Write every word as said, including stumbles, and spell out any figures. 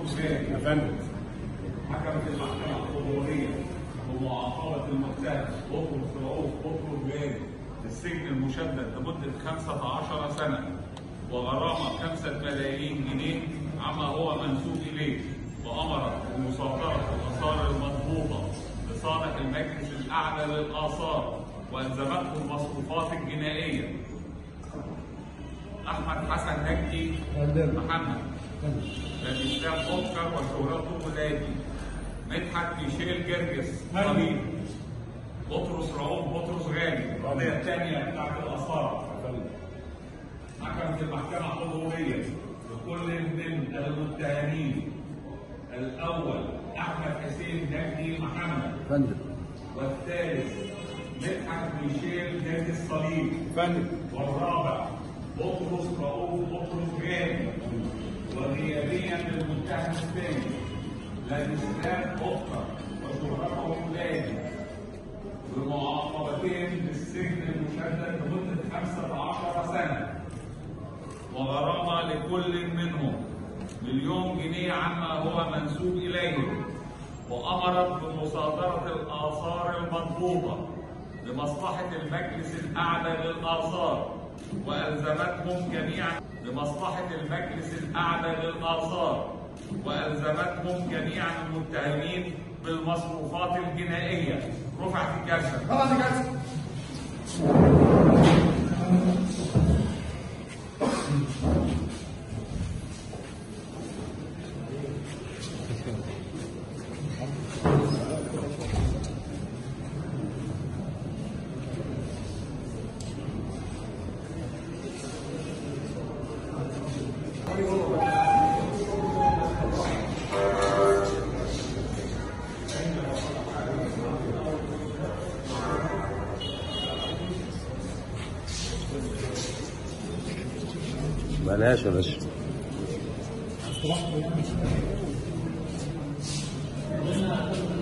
بطرس غالي يا فندم. حكمت المحكمة الحضورية بمعاقبة المتهم بطرس رؤوف بطرس غالي السجن المشدد لمدة خمسة عشر سنة وغرامة خمسة ملايين جنيه عما هو منسوب إليه، وأمرت بمصادرة الآثار المضبوطة لصالح المجلس الأعلى للآثار وألزمته المصروفات الجنائية. أحمد حسن نجدي محمد، لإسلام أوسكار وشهرته ولادي، مدحت ميشيل جرجس طبيب، بطرس رؤوف بطرس غالي. القضية الثانية بتاعت الآثار حكمت المحكمة الحضورية بكل من المتهمين الأول أحمد حسين نجدي محمد فندم. والثالث مدحت ميشيل جرجس طبيب فندم. والرابع بطرس رؤوف بطرس غالي، وغيابيا للمتهم الثاني لإسلام أوسكار وشهرته ولادي بمعاقبتين بالسجن المشدد لمدة خمسة عشر سنة وغرامة لكل منهم مليون جنيه عما هو منسوب إليهم، وأمرت بمصادرة الآثار المضبوطة لمصلحة المجلس الأعلى للآثار وألزمتهم جميعا لمصلحة المجلس الأعلى للآثار وألزمتهم جميعا المتهمين بالمصروفات الجنائية. رفعت الجلسة. رفعت الجلسة. بلاش يا باشا. استراحة